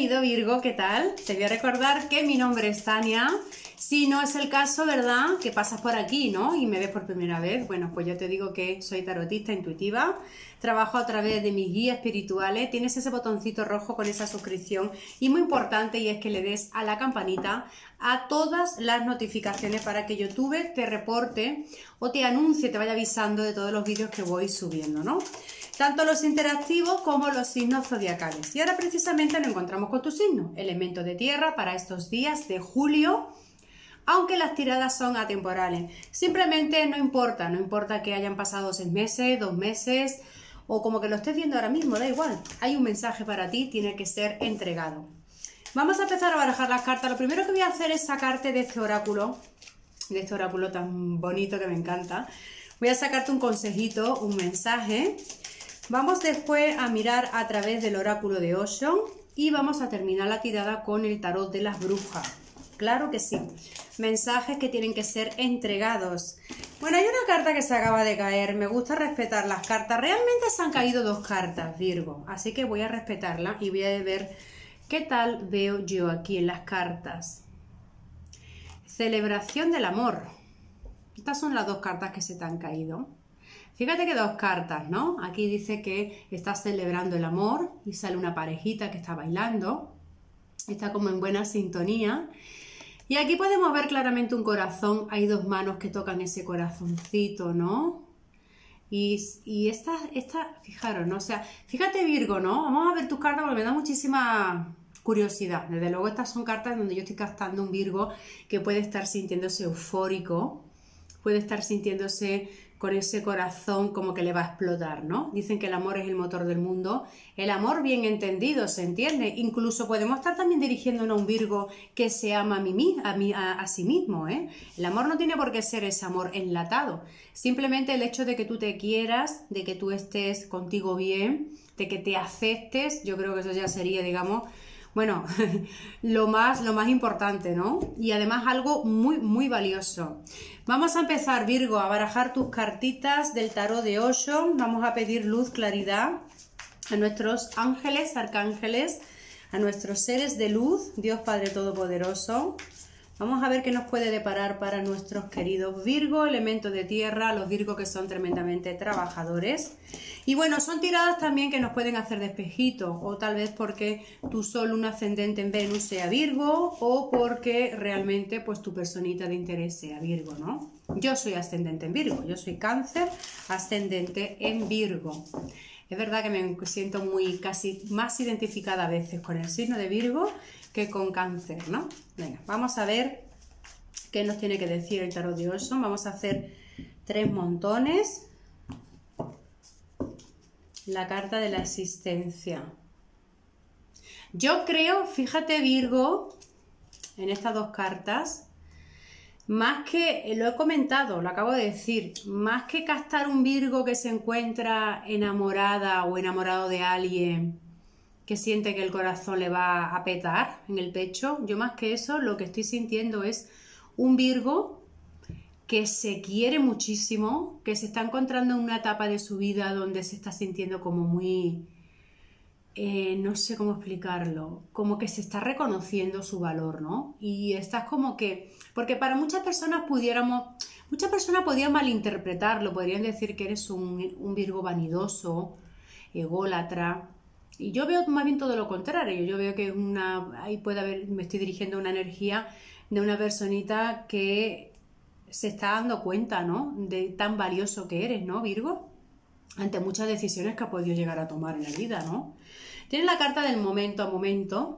Bienvenido Virgo, ¿qué tal? Te voy a recordar que mi nombre es Tania. Si no es el caso, ¿verdad? Que pasas por aquí, ¿no? Y me ves por primera vez. Bueno, pues yo te digo que soy tarotista intuitiva. Trabajo a través de mis guías espirituales. Tienes ese botoncito rojo con esa suscripción. Y muy importante, y es que le des a la campanita a todas las notificaciones para que YouTube te reporte o te anuncie, te vaya avisando de todos los vídeos que voy subiendo, ¿no? Tanto los interactivos como los signos zodiacales. Y ahora precisamente nos encontramos con tu signo, elemento de tierra para estos días de julio, aunque las tiradas son atemporales. Simplemente no importa que hayan pasado 6 meses, 2 meses o como que lo estés viendo ahora mismo, da igual. Hay un mensaje para ti, tiene que ser entregado. Vamos a empezar a barajar las cartas. Lo primero que voy a hacer es sacarte de este oráculo tan bonito que me encanta. Voy a sacarte un consejito, un mensaje. Vamos después a mirar a través del oráculo de Osho y vamos a terminar la tirada con el tarot de las brujas. Claro que sí. Mensajes que tienen que ser entregados. Bueno, hay una carta que se acaba de caer. Me gusta respetar las cartas. Realmente se han caído 2 cartas, Virgo. Así que voy a respetarla y voy a ver qué tal veo yo aquí en las cartas. Celebración del amor. Estas son las 2 cartas que se te han caído. Fíjate que 2 cartas, ¿no? Aquí dice que estás celebrando el amor y sale una parejita que está bailando. Está como en buena sintonía. Y aquí podemos ver claramente un corazón. Hay 2 manos que tocan ese corazoncito, ¿no? Y esta, fijaros, ¿no? O sea, fíjate Virgo, ¿no? Vamos a ver tus cartas porque me da muchísima curiosidad. Desde luego estas son cartas donde yo estoy captando un Virgo que puede estar sintiéndose eufórico, puede estar sintiéndose con ese corazón como que le va a explotar, ¿no? Dicen que el amor es el motor del mundo. El amor bien entendido, ¿se entiende? Incluso podemos estar también dirigiéndonos a un Virgo que se ama a sí mismo, ¿eh? El amor no tiene por qué ser ese amor enlatado. Simplemente el hecho de que tú te quieras, de que tú estés contigo bien, de que te aceptes, yo creo que eso ya sería, digamos, bueno, lo más importante, ¿no? Y además algo muy, muy valioso. Vamos a empezar, Virgo, a barajar tus cartitas del tarot de Osho. Vamos a pedir luz, claridad a nuestros ángeles, arcángeles, a nuestros seres de luz, Dios Padre Todopoderoso. Vamos a ver qué nos puede deparar para nuestros queridos Virgo, elemento de tierra, los Virgo que son tremendamente trabajadores. Y bueno, son tiradas también que nos pueden hacer de espejito, o tal vez porque tu sol, un ascendente en Venus sea Virgo, o porque realmente pues tu personita de interés sea Virgo, ¿no? Yo soy ascendente en Virgo, yo soy Cáncer, ascendente en Virgo. Es verdad que me siento casi más identificada a veces con el signo de Virgo que con Cáncer, ¿no? Venga, vamos a ver qué nos tiene que decir el tarot de Osho. Vamos a hacer 3 montones. La carta de la existencia. Yo creo, fíjate Virgo, en estas 2 cartas, más que, lo he comentado, lo acabo de decir, más que captar un Virgo que se encuentra enamorada o enamorado de alguien que siente que el corazón le va a petar en el pecho, yo más que eso lo que estoy sintiendo es un Virgo que se quiere muchísimo, que se está encontrando en una etapa de su vida donde se está sintiendo como muy, no sé cómo explicarlo, como que se está reconociendo su valor, ¿no? Y estás como que, porque para muchas personas podrían malinterpretarlo, podrían decir que eres un Virgo vanidoso, ególatra. Y yo veo más bien todo lo contrario. Yo veo que ahí puede haber, me estoy dirigiendo a una energía de una personita que se está dando cuenta, ¿no? De tan valioso que eres, ¿no, Virgo? Ante muchas decisiones que ha podido llegar a tomar en la vida, ¿no? Tienes la carta del momento a momento.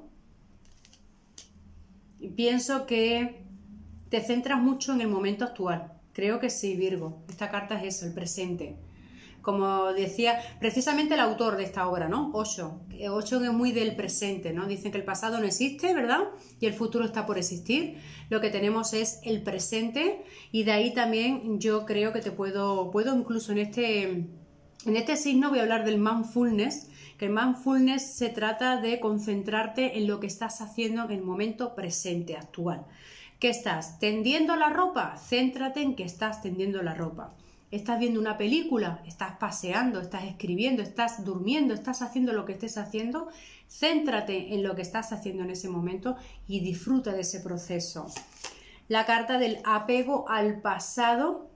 Y pienso que te centras mucho en el momento actual. Creo que sí, Virgo. Esta carta es eso, el presente. Como decía precisamente el autor de esta obra, ¿no? Osho. Osho es muy del presente, ¿no? Dicen que el pasado no existe, ¿verdad? Y el futuro está por existir. Lo que tenemos es el presente y de ahí también yo creo que te puedo incluso en este signo voy a hablar del mindfulness, que el mindfulness se trata de concentrarte en lo que estás haciendo en el momento presente, actual. ¿Qué estás? ¿Tendiendo la ropa? Céntrate en que estás tendiendo la ropa. estás viendo una película, estás paseando, estás escribiendo, estás durmiendo, estás haciendo lo que estés haciendo, céntrate en lo que estás haciendo en ese momento y disfruta de ese proceso. La carta del apego al pasado,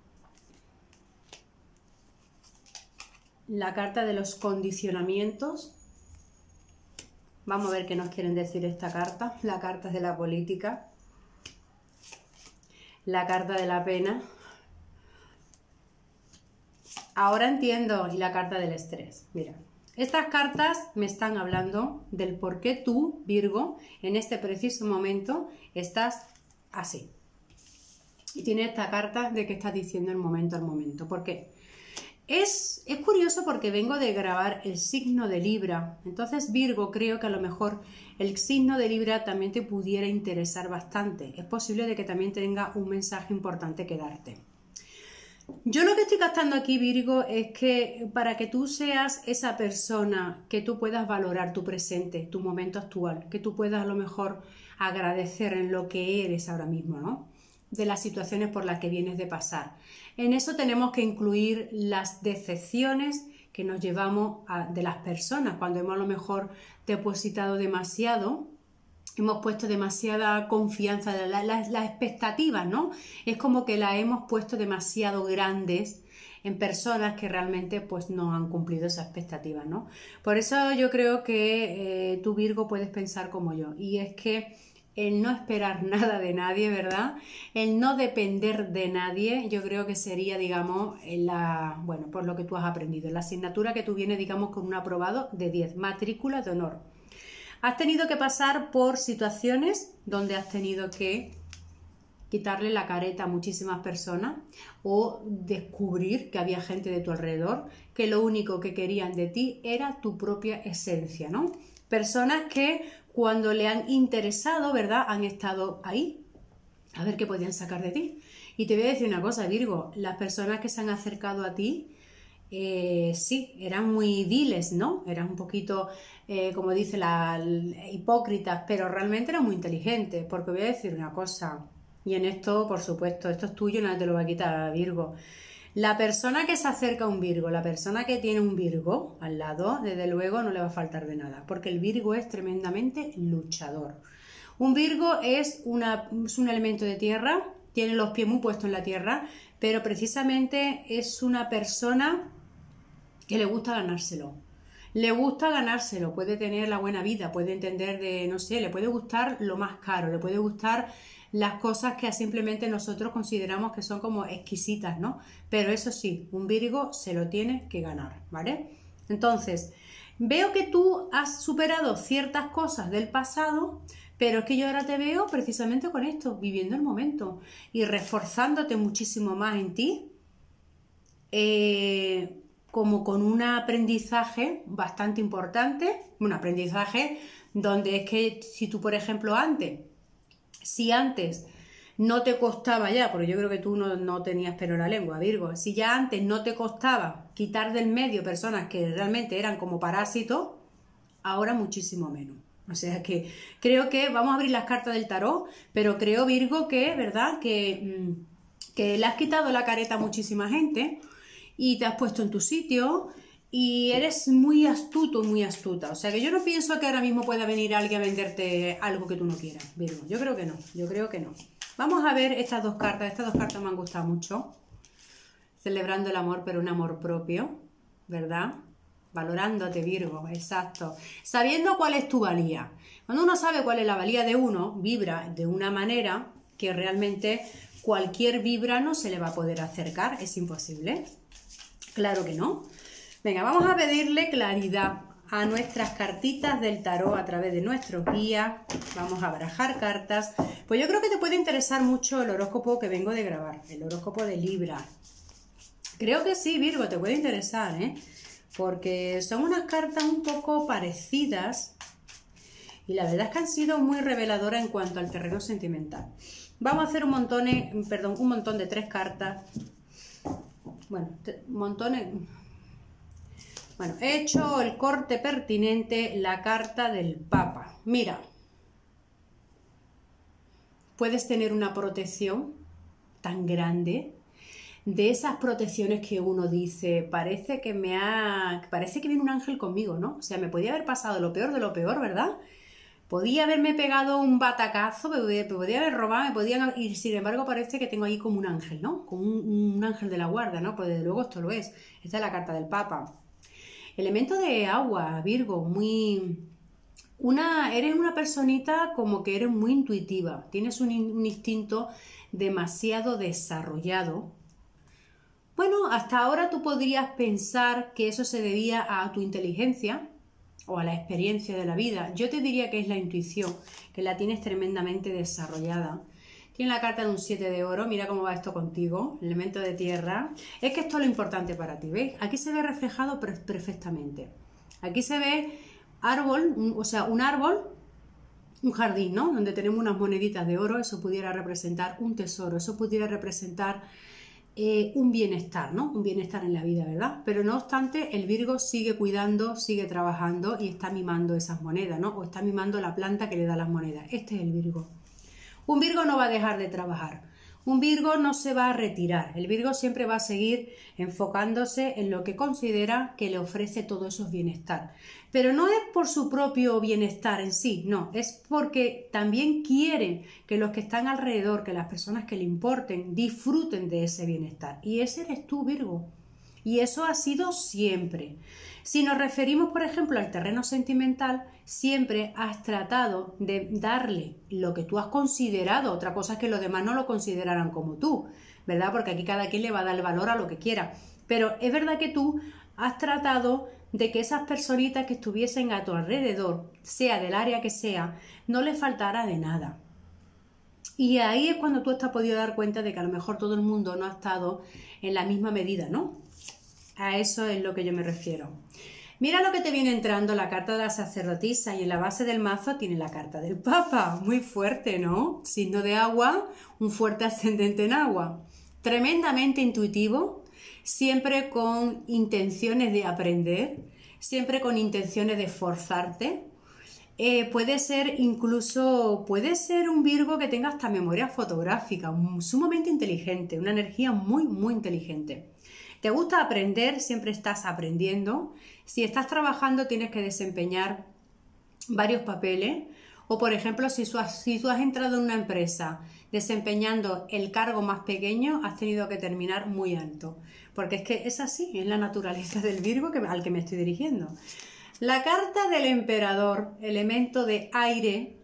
la carta de los condicionamientos. Vamos a ver qué nos quieren decir esta carta. La carta de la política, la carta de la pena. Ahora entiendo, y la carta del estrés. Mira, estas cartas me están hablando del por qué tú, Virgo, en este preciso momento estás así. Y tiene esta carta de que estás diciendo el momento al momento. ¿Por qué? Es curioso porque vengo de grabar el signo de Libra. Entonces, Virgo, creo que a lo mejor el signo de Libra también te pudiera interesar bastante. Es posible de que también tenga un mensaje importante que darte. Yo lo que estoy captando aquí, Virgo, es que para que tú seas esa persona, que tú puedas valorar tu presente, tu momento actual, que tú puedas a lo mejor agradecer en lo que eres ahora mismo, ¿no? De las situaciones por las que vienes de pasar. En eso tenemos que incluir las decepciones que nos llevamos de las personas, cuando hemos a lo mejor depositado demasiado. Hemos puesto demasiada confianza, las expectativas, ¿no? Es como que las hemos puesto demasiado grandes en personas que realmente pues no han cumplido esas expectativas, ¿no? Por eso yo creo que tú, Virgo, puedes pensar como yo, y es que el no esperar nada de nadie, ¿verdad? El no depender de nadie, yo creo que sería, digamos, bueno, por lo que tú has aprendido, la asignatura que tú vienes, digamos, con un aprobado de 10, matrícula de honor. Has tenido que pasar por situaciones donde has tenido que quitarle la careta a muchísimas personas o descubrir que había gente de tu alrededor que lo único que querían de ti era tu propia esencia, ¿no? Personas que cuando le han interesado, ¿verdad?, han estado ahí a ver qué podían sacar de ti. Y te voy a decir una cosa, Virgo, las personas que se han acercado a ti, sí, eran muy viles, ¿no? Eran un poquito, como dice hipócritas, pero realmente eran muy inteligentes, porque voy a decir una cosa, y en esto, por supuesto, esto es tuyo, nadie te lo va a quitar, Virgo. La persona que se acerca a un Virgo, la persona que tiene un Virgo al lado, desde luego no le va a faltar de nada, porque el Virgo es tremendamente luchador. Un Virgo es un elemento de tierra, tiene los pies muy puestos en la tierra, pero precisamente es una persona que le gusta ganárselo. Le gusta ganárselo, puede tener la buena vida, puede entender de, no sé, le puede gustar lo más caro, le puede gustar las cosas que simplemente nosotros consideramos que son como exquisitas, ¿no? Pero eso sí, un Virgo se lo tiene que ganar, ¿vale? Entonces, veo que tú has superado ciertas cosas del pasado, pero es que yo ahora te veo precisamente con esto, viviendo el momento y reforzándote muchísimo más en ti, como con un aprendizaje bastante importante, un aprendizaje donde es que si tú, por ejemplo, si antes no te costaba ya, porque yo creo que tú no tenías pelo en la lengua, Virgo, si ya antes no te costaba quitar del medio personas que realmente eran como parásitos, ahora muchísimo menos. O sea que creo que vamos a abrir las cartas del tarot, pero creo, Virgo, que, ¿verdad?, que le has quitado la careta a muchísima gente y te has puesto en tu sitio y eres muy astuto, muy astuta. O sea que yo no pienso que ahora mismo pueda venir alguien a venderte algo que tú no quieras, Virgo. Yo creo que no, yo creo que no. Vamos a ver estas dos cartas me han gustado mucho. Celebrando el amor, pero un amor propio, ¿verdad? Valorándote, Virgo, exacto. Sabiendo cuál es tu valía. Cuando uno sabe cuál es la valía de uno, vibra de una manera que realmente cualquier vibra no se le va a poder acercar, es imposible. Claro que no. Venga, vamos a pedirle claridad a nuestras cartitas del tarot a través de nuestros guías. Vamos a barajar cartas. Pues yo creo que te puede interesar mucho el horóscopo que vengo de grabar, el horóscopo de Libra. Creo que sí, Virgo, te puede interesar, ¿eh? Porque son unas cartas un poco parecidas y la verdad es que han sido muy reveladoras en cuanto al terreno sentimental. Vamos a hacer un montón de 3 cartas. Bueno, Bueno, he hecho el corte pertinente, la carta del Papa. Mira, puedes tener una protección tan grande de esas protecciones que uno dice, parece que viene un ángel conmigo, ¿no? O sea, me podía haber pasado lo peor de lo peor, ¿verdad? Podía haberme pegado un batacazo, me podía haber robado, y sin embargo parece que tengo ahí como un ángel, ¿no? Como un ángel de la guarda, ¿no? Pues desde luego esto lo es. Esta es la carta del Papa. Elemento de agua, Virgo, eres una personita como que eres muy intuitiva, tienes un instinto demasiado desarrollado. Bueno, hasta ahora tú podrías pensar que eso se debía a tu inteligencia o a la experiencia de la vida. Yo te diría que es la intuición, que la tienes tremendamente desarrollada. Tiene la carta de un 7 de oro, mira cómo va esto contigo, elemento de tierra. Es que esto es lo importante para ti, ¿ves? Aquí se ve reflejado perfectamente. Aquí se ve árbol, un árbol, un jardín, ¿no? Donde tenemos unas moneditas de oro, eso pudiera representar un tesoro, eso pudiera representar un bienestar, ¿no? Un bienestar en la vida, ¿verdad? Pero no obstante, el Virgo sigue cuidando, sigue trabajando y está mimando esas monedas, ¿no? O está mimando la planta que le da las monedas. Este es el Virgo. Un Virgo no va a dejar de trabajar. Un Virgo no se va a retirar. El Virgo siempre va a seguir enfocándose en lo que considera que le ofrece todo eso bienestar. Pero no es por su propio bienestar en sí, no, es porque también quiere que los que están alrededor, que las personas que le importen, disfruten de ese bienestar. Y ese eres tú, Virgo. Y eso ha sido siempre. Si nos referimos, por ejemplo, al terreno sentimental, siempre has tratado de darle lo que tú has considerado. Otra cosa es que los demás no lo consideraran como tú, ¿verdad? Porque aquí cada quien le va a dar el valor a lo que quiera. Pero es verdad que tú has tratado de que esas personitas que estuviesen a tu alrededor, sea del área que sea, no les faltara de nada. Y ahí es cuando tú te has podido dar cuenta de que a lo mejor todo el mundo no ha estado en la misma medida, ¿no? A eso es lo que yo me refiero. Mira lo que te viene entrando, la carta de la sacerdotisa, y en la base del mazo tiene la carta del Papa. Muy fuerte, ¿no? Signo de agua, un fuerte ascendente en agua. Tremendamente intuitivo, siempre con intenciones de aprender, siempre con intenciones de esforzarte. Puede ser un Virgo que tenga hasta memoria fotográfica, sumamente inteligente, una energía muy, muy inteligente. ¿Te gusta aprender? Siempre estás aprendiendo. Si estás trabajando tienes que desempeñar varios papeles. O por ejemplo, si tú has entrado en una empresa desempeñando el cargo más pequeño, has tenido que terminar muy alto. Porque es que es así, es la naturaleza del Virgo al que me estoy dirigiendo. La carta del emperador, elemento de aire,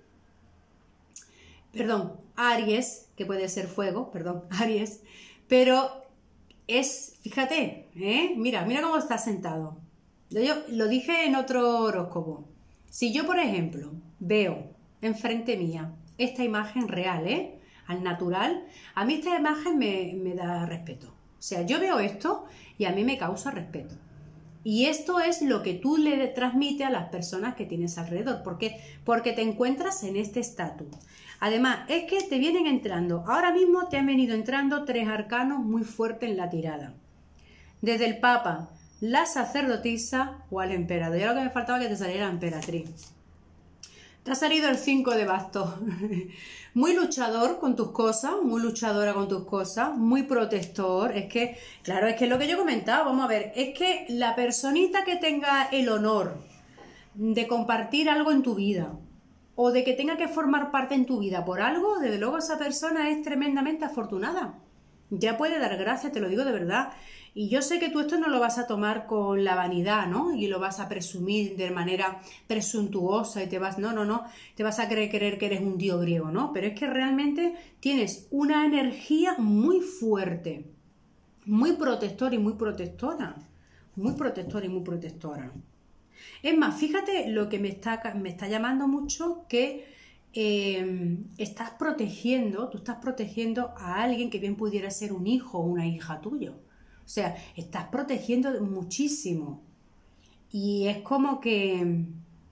Aries, que puede ser fuego, Aries, pero fíjate, mira cómo está sentado. Yo lo dije en otro horóscopo. Si yo, por ejemplo, veo enfrente mía esta imagen real, al natural, a mí esta imagen me da respeto. O sea, yo veo esto y a mí me causa respeto. Y esto es lo que tú le transmites a las personas que tienes alrededor. ¿Por qué? Porque te encuentras en este estatus. Además, es que te vienen entrando, ahora mismo te han venido entrando 3 arcanos muy fuertes en la tirada. Desde el Papa, la sacerdotisa o al emperador. Ya lo que me faltaba que te saliera la emperatriz. Te ha salido el 5 de bastos. Muy luchador con tus cosas, muy luchadora con tus cosas, muy protector. Claro, es que es lo que yo comentaba, vamos a ver, es que la personita que tenga el honor de compartir algo en tu vida o de que tenga que formar parte en tu vida por algo, desde luego esa persona es tremendamente afortunada. Ya puede dar gracias, te lo digo de verdad. Y yo sé que tú esto no lo vas a tomar con la vanidad, ¿no? Y lo vas a presumir de manera presuntuosa y te vas a creer que eres un dios griego, ¿no? Pero es que realmente tienes una energía muy fuerte, muy protectora y muy protectora. Muy protectora y muy protectora. Es más, fíjate lo que me está llamando mucho, que tú estás protegiendo a alguien que bien pudiera ser un hijo o una hija tuyo. O sea, estás protegiendo muchísimo. Y es como que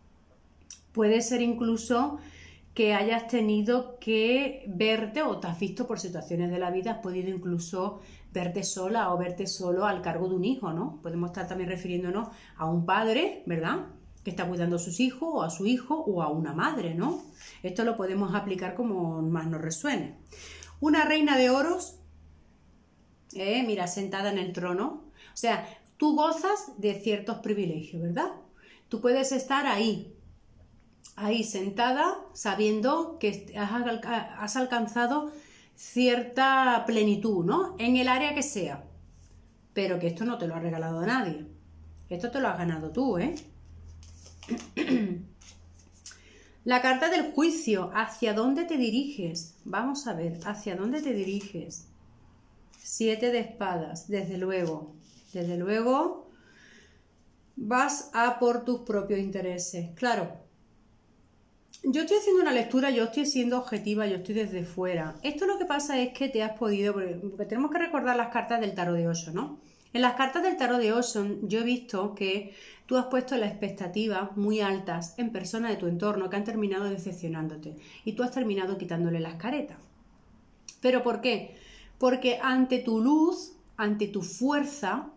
puede ser incluso que hayas tenido que verte o te has visto por situaciones de la vida, has podido incluso verte sola o verte solo al cargo de un hijo, ¿no? Podemos estar también refiriéndonos a un padre, ¿verdad?, que está cuidando a sus hijos o a su hijo o a una madre, ¿no? Esto lo podemos aplicar como más nos resuene. Una reina de oros, Mira, sentada en el trono. O sea, tú gozas de ciertos privilegios, ¿verdad? Tú puedes estar ahí sentada, sabiendo que has alcanzado cierta plenitud, ¿no? En el área que sea. Pero que esto no te lo ha regalado a nadie. Esto te lo has ganado tú, ¿eh? La carta del juicio. ¿Hacia dónde te diriges? Vamos a ver, ¿hacia dónde te diriges? 7 de espadas, desde luego. Desde luego vas a por tus propios intereses. Claro, yo estoy haciendo una lectura, yo estoy siendo objetiva, yo estoy desde fuera. Esto lo que pasa es que te has podido, porque tenemos que recordar las cartas del tarot de Osho, ¿no? En las cartas del tarot de Osho yo he visto que tú has puesto las expectativas muy altas en personas de tu entorno que han terminado decepcionándote y tú has terminado quitándole las caretas. ¿Pero por qué? Porque ante tu luz, ante tu fuerza,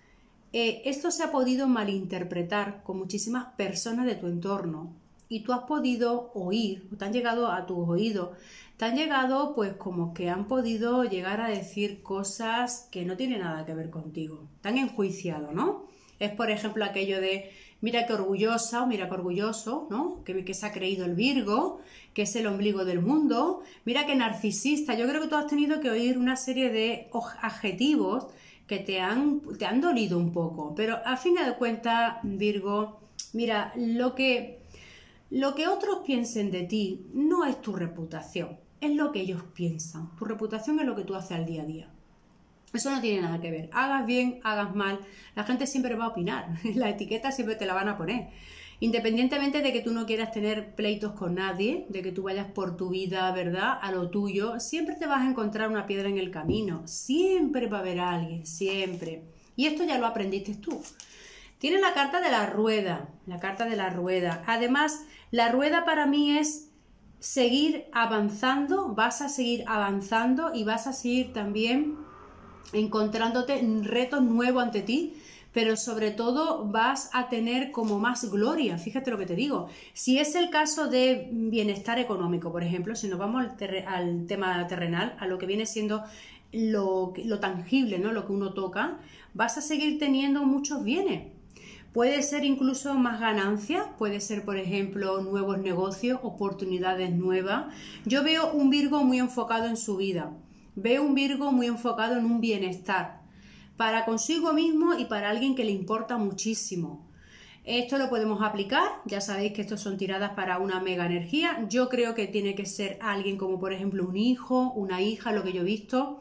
esto se ha podido malinterpretar con muchísimas personas de tu entorno y tú has podido oír, te han llegado a tus oídos, te han llegado pues como que han podido llegar a decir cosas que no tienen nada que ver contigo, te han enjuiciado, ¿no? Es por ejemplo aquello de mira qué orgullosa o mira qué orgulloso, ¿no? Que se ha creído el Virgo, que es el ombligo del mundo, mira qué narcisista. Yo creo que tú has tenido que oír una serie de adjetivos que te han dolido un poco, pero a fin de cuentas, Virgo, mira, lo que otros piensen de ti no es tu reputación, es lo que ellos piensan. Tu reputación es lo que tú haces al día a día. Eso no tiene nada que ver. Hagas bien, hagas mal, la gente siempre va a opinar. La etiqueta siempre te la van a poner. Independientemente de que tú no quieras tener pleitos con nadie, de que tú vayas por tu vida, ¿verdad? A lo tuyo, siempre te vas a encontrar una piedra en el camino. Siempre va a haber alguien, siempre. Y esto ya lo aprendiste tú. Tiene la carta de la rueda, la carta de la rueda. Además, la rueda para mí es seguir avanzando, vas a seguir avanzando y vas a seguir también encontrándote retos nuevos ante ti, pero sobre todo vas a tener como más gloria. Fíjate lo que te digo. Si es el caso de bienestar económico, por ejemplo, si nos vamos al tema terrenal, a lo que viene siendo lo tangible, ¿no? Lo que uno toca, vas a seguir teniendo muchos bienes. Puede ser incluso más ganancias, puede ser, por ejemplo, nuevos negocios, oportunidades nuevas. Yo veo un Virgo muy enfocado en su vida. Veo un Virgo muy enfocado en un bienestar para consigo mismo y para alguien que le importa muchísimo. Esto lo podemos aplicar, ya sabéis que estos son tiradas para una mega energía. Yo creo que tiene que ser alguien como por ejemplo un hijo, una hija, lo que yo he visto.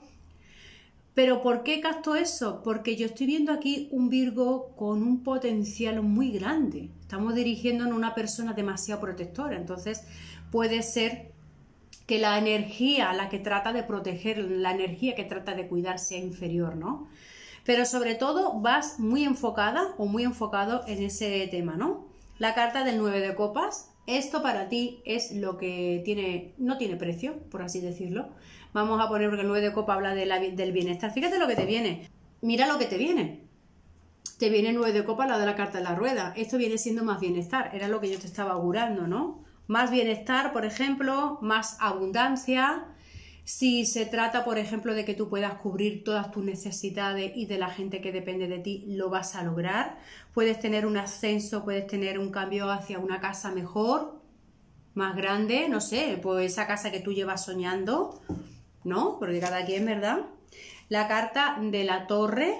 ¿Pero por qué capto eso? Porque yo estoy viendo aquí un Virgo con un potencial muy grande. Estamos dirigiéndonos a una persona demasiado protectora, entonces puede ser que la energía a la que trata de proteger, la energía que trata de cuidar sea inferior, ¿no? Pero sobre todo vas muy enfocada o muy enfocado en ese tema, ¿no? La carta del 9 de copas, esto para ti es lo que no tiene precio, por así decirlo. Vamos a poner, porque el 9 de copas habla del bienestar. Fíjate lo que te viene. Mira lo que te viene. Te viene el 9 de copas, la de la carta de la rueda. Esto viene siendo más bienestar. Era lo que yo te estaba augurando, ¿no? Más bienestar, por ejemplo, más abundancia. Si se trata, por ejemplo, de que tú puedas cubrir todas tus necesidades y de la gente que depende de ti, lo vas a lograr. Puedes tener un ascenso, puedes tener un cambio hacia una casa mejor, más grande, no sé, pues esa casa que tú llevas soñando, ¿no? Porque cada quien, ¿verdad? La carta de la torre.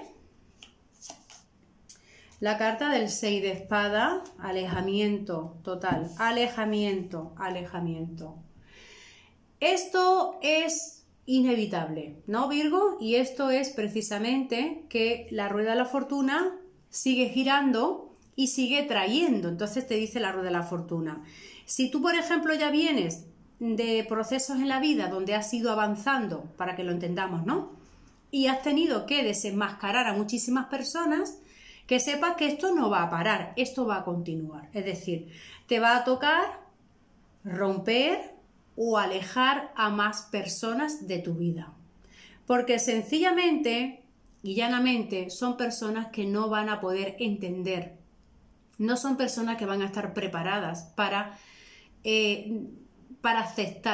La carta del 6 de espada, alejamiento total, alejamiento, alejamiento. Esto es inevitable, ¿no, Virgo? Y esto es precisamente que la rueda de la fortuna sigue girando y sigue trayendo. Entonces te dice la rueda de la fortuna. Si tú, por ejemplo, ya vienes de procesos en la vida donde has ido avanzando, para que lo entendamos, ¿no? Y has tenido que desenmascarar a muchísimas personas, que sepas que esto no va a parar, esto va a continuar. Es decir, te va a tocar romper o alejar a más personas de tu vida. Porque sencillamente y llanamente son personas que no van a poder entender. No son personas que van a estar preparadas para aceptar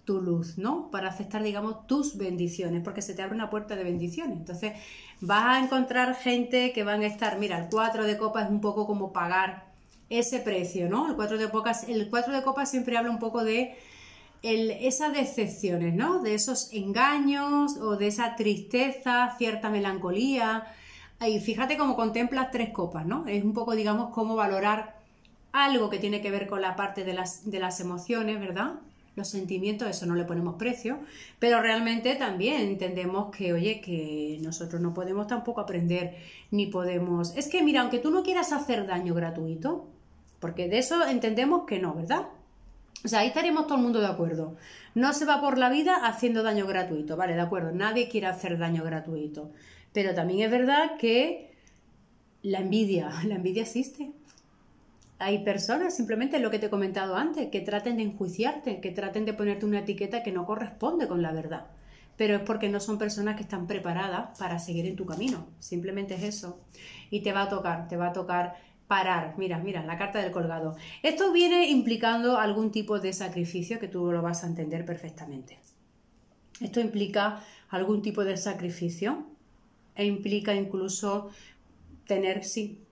tu luz, ¿no? Para aceptar, digamos, tus bendiciones, porque se te abre una puerta de bendiciones. Entonces vas a encontrar gente que van a estar, mira, el 4 de copas es un poco como pagar ese precio, ¿no? El 4 de copas siempre habla un poco de esas decepciones, ¿no? De esos engaños o de esa tristeza, cierta melancolía. Y fíjate cómo contemplas 3 copas, ¿no? Es un poco, digamos, cómo valorar algo que tiene que ver con la parte de las emociones, ¿verdad? Los sentimientos, eso no le ponemos precio, pero realmente también entendemos que, oye, que nosotros no podemos tampoco aprender, ni podemos... Es que, mira, aunque tú no quieras hacer daño gratuito, porque de eso entendemos que no, ¿verdad? O sea, ahí estaremos todo el mundo de acuerdo. No se va por la vida haciendo daño gratuito, ¿vale? De acuerdo, nadie quiere hacer daño gratuito. Pero también es verdad que la envidia existe. Hay personas, simplemente lo que te he comentado antes, que traten de enjuiciarte, que traten de ponerte una etiqueta que no corresponde con la verdad. Pero es porque no son personas que están preparadas para seguir en tu camino. Simplemente es eso. Y te va a tocar parar. Mira, la carta del colgado. Esto viene implicando algún tipo de sacrificio que tú lo vas a entender perfectamente. Esto implica algún tipo de sacrificio e implica incluso tener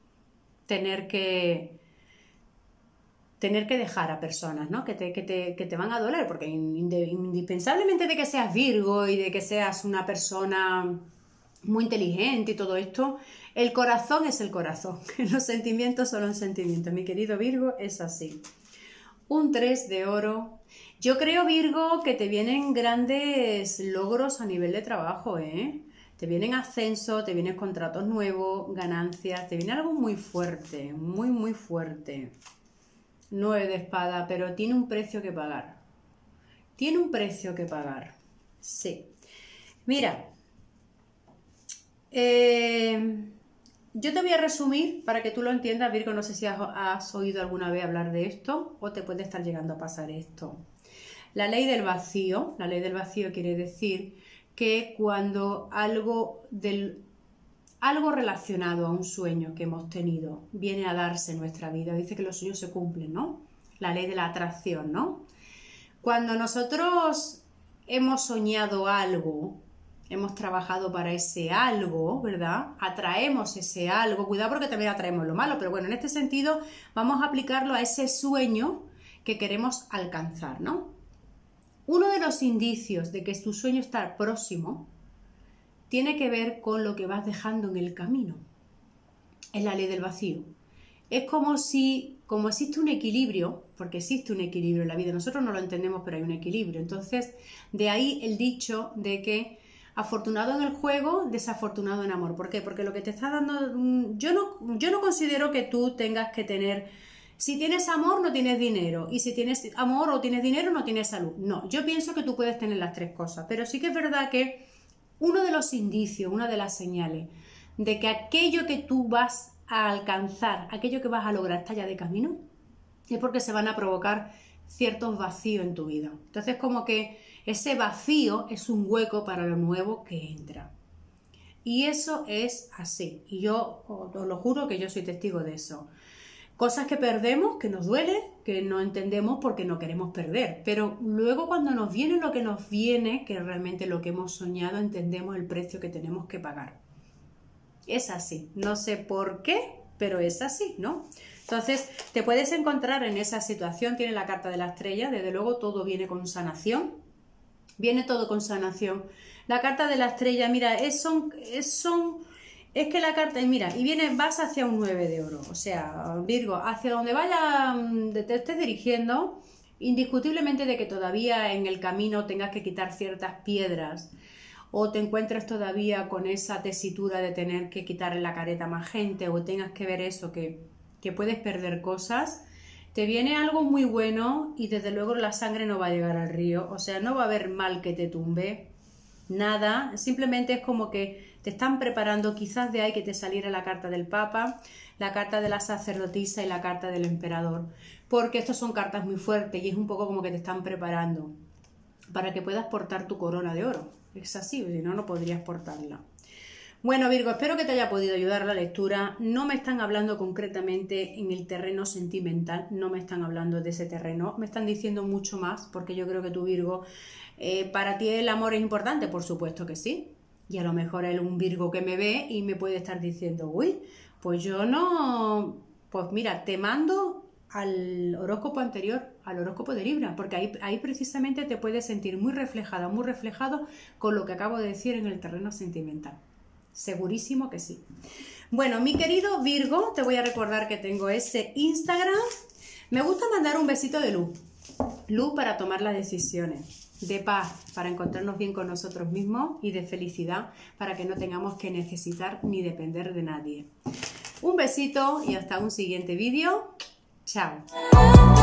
que dejar a personas, ¿no? que te van a doler, porque indispensablemente de que seas Virgo y de que seas una persona muy inteligente y todo esto, el corazón es el corazón, los sentimientos son los sentimientos, mi querido Virgo, es así. Un 3 de oro. Yo creo, Virgo, que te vienen grandes logros a nivel de trabajo, ¿eh? Te vienen ascensos, te vienen contratos nuevos, ganancias, te viene algo muy fuerte, muy, muy fuerte. 9 de espada, pero tiene un precio que pagar. Tiene un precio que pagar. Sí. Mira, yo te voy a resumir para que tú lo entiendas, Virgo. No sé si has oído alguna vez hablar de esto o te puede estar llegando a pasar esto. La ley del vacío quiere decir que cuando algo relacionado a un sueño que hemos tenido viene a darse en nuestra vida, dice que los sueños se cumplen, ¿no? La ley de la atracción, ¿no? Cuando nosotros hemos soñado algo, hemos trabajado para ese algo, ¿verdad? Atraemos ese algo, cuidado porque también atraemos lo malo, pero bueno, en este sentido vamos a aplicarlo a ese sueño que queremos alcanzar, ¿no? Uno de los indicios de que tu sueño está próximo tiene que ver con lo que vas dejando en el camino. Es la ley del vacío. Es como existe un equilibrio, porque existe un equilibrio en la vida, nosotros no lo entendemos, pero hay un equilibrio. Entonces, de ahí el dicho de que afortunado en el juego, desafortunado en amor. ¿Por qué? Porque lo que te está dando... Yo no considero que tú tengas que tener... Si tienes amor, no tienes dinero. Y si tienes amor o tienes dinero, no tienes salud. No, yo pienso que tú puedes tener las 3 cosas. Pero sí que es verdad que uno de los indicios, una de las señales de que aquello que tú vas a alcanzar, aquello que vas a lograr está ya de camino, es porque se van a provocar ciertos vacíos en tu vida. Entonces, como que ese vacío es un hueco para lo nuevo que entra. Y eso es así. Y yo os lo juro que yo soy testigo de eso. Cosas que perdemos, que nos duele, que no entendemos porque no queremos perder. Pero luego cuando nos viene lo que nos viene, que realmente lo que hemos soñado, entendemos el precio que tenemos que pagar. Es así. No sé por qué, pero es así, ¿no? Entonces, te puedes encontrar en esa situación. Tiene la carta de la estrella. Desde luego todo viene con sanación. Viene todo con sanación. La carta de la estrella, mira, es que la carta, mira, vas hacia un 9 de oro, o sea, Virgo, hacia donde vaya, te estés dirigiendo, indiscutiblemente de que todavía en el camino tengas que quitar ciertas piedras o te encuentres todavía con esa tesitura de tener que quitarle la careta a más gente o tengas que ver eso, que puedes perder cosas, te viene algo muy bueno y desde luego la sangre no va a llegar al río, o sea, no va a haber mal que te tumbe, nada, simplemente es como que te están preparando, quizás de ahí que te saliera la carta del Papa, la carta de la sacerdotisa y la carta del emperador, porque estas son cartas muy fuertes y es un poco como que te están preparando para que puedas portar tu corona de oro. Es así, si no, no podrías portarla. Bueno, Virgo, espero que te haya podido ayudar la lectura. No me están hablando concretamente en el terreno sentimental, no me están hablando de ese terreno, me están diciendo mucho más, porque yo creo que tú, Virgo, para ti el amor es importante, por supuesto que sí. Y a lo mejor es un Virgo que me ve y me puede estar diciendo, uy, pues yo no, pues mira, te mando al horóscopo anterior, al horóscopo de Libra, porque ahí precisamente te puedes sentir muy reflejada, muy reflejado con lo que acabo de decir en el terreno sentimental. Segurísimo que sí. Bueno, mi querido Virgo, te voy a recordar que tengo ese Instagram. Me gusta mandar un besito de luz. Luz para tomar las decisiones. De paz para encontrarnos bien con nosotros mismos y de felicidad para que no tengamos que necesitar ni depender de nadie. Un besito y hasta un siguiente vídeo. Chao.